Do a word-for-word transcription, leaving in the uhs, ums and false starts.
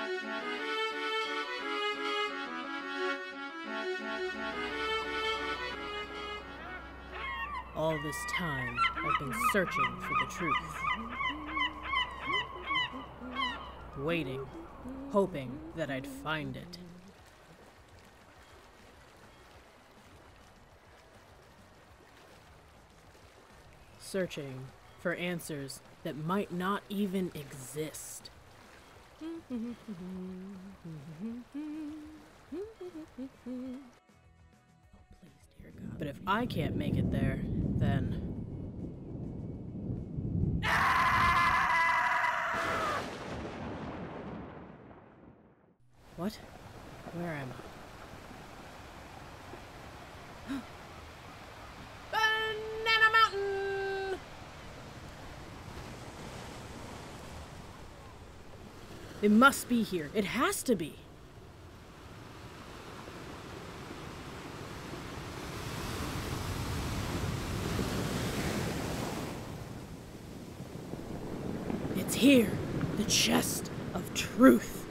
All this time, I've been searching for the truth. Waiting, hoping that I'd find it. Searching for answers that might not even exist. Oh, please, dear God. But if I can't make it there, then... What? Where am I? Banana Mountain! It must be here. It has to be. It's here. The chest of truth.